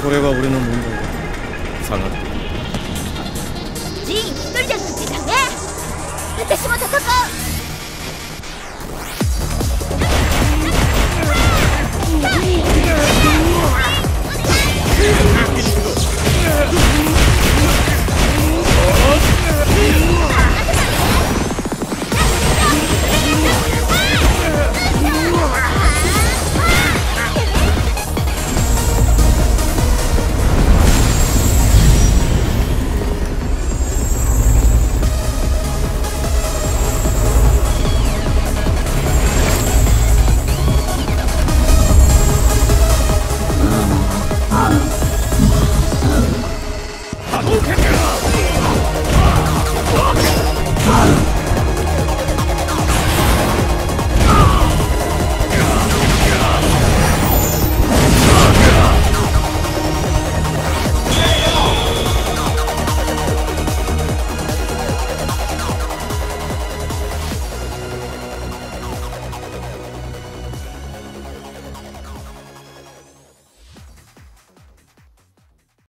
これは俺の問題だ。下がって。 ジン一人じゃなくてダメ。私も戦う。 波動拳